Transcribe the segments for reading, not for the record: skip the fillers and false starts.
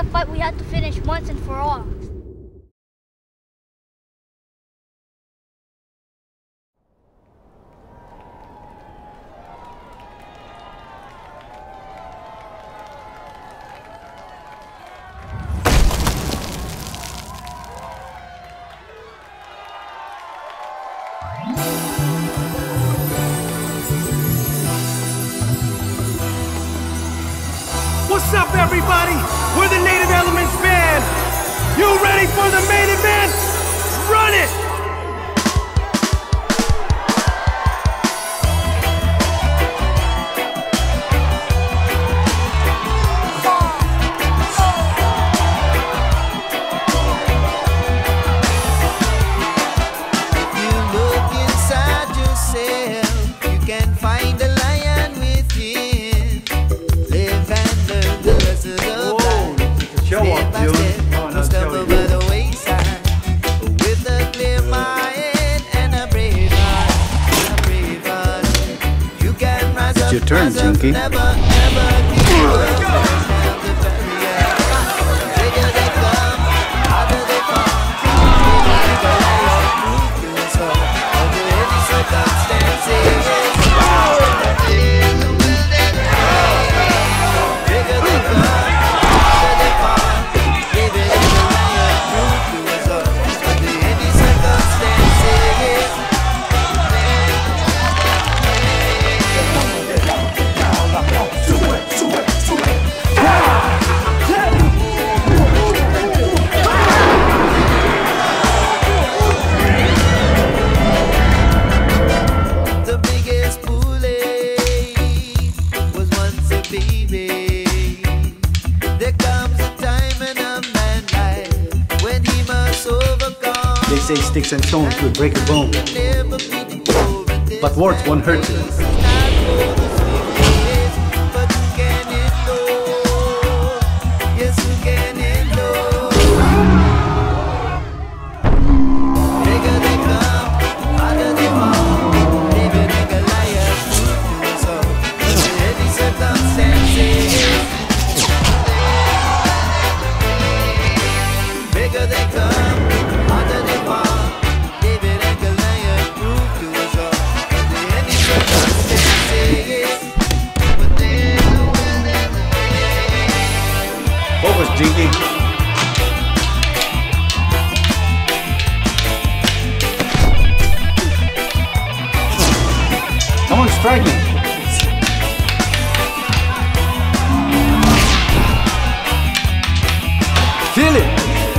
fight we had to finish once and for all. What's up, everybody? We're the Native Elements Band. You ready for the main event? Run it! If you look inside yourself, you can find a lion within. Live and learn the lessons of life. Show up, Step by June. step, Come on, don't I'll show stumble you. by the wayside. With a clear mind and a brave heart, you can rise up. It's your turn, rise up, Jinky. Never, never give up. Have the barrier. Bigger they come, harder they fall. Like a lion, prove to us all. Under any circumstances. Bigger they come, harder they fall. Baby, like a lion, prove to us all. Under any circumstances. The biggest bully was once a baby. There comes a time in a man's life when he must overcome. They say sticks and stones will break a bone, Never be the but words won't hurt you. But who can endure? Yes, who can endure? Bigger they come, harder they fall. Living like a liar, prove to us all. Under any circumstances. Bigger they come, harder they fall. Living like a liar, prove to us all. Under any circumstances. But there's a will and a way. Focus, Jinky. Come on, strike me. Feel it.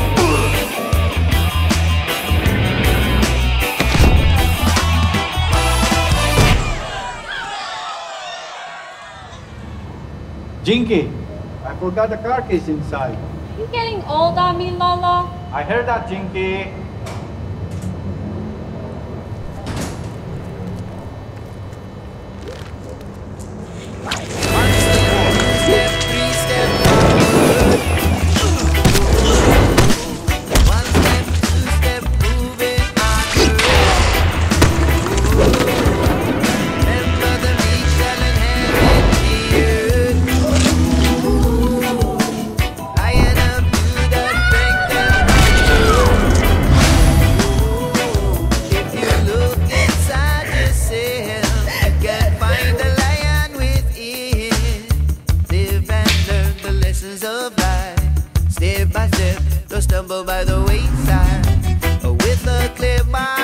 Jinky, I forgot the car keys inside. You getting old on me, Lolo? I heard that, Jinky. Step, three step forward. One step, two step, moving onward. Remember the we shall inherit the earth. Lion of Judah, strength and might. If you look inside yourself, you can find a lion within. Live and learn the lessons of life. Step by step, don't stumble by the wayside. With a clear mind.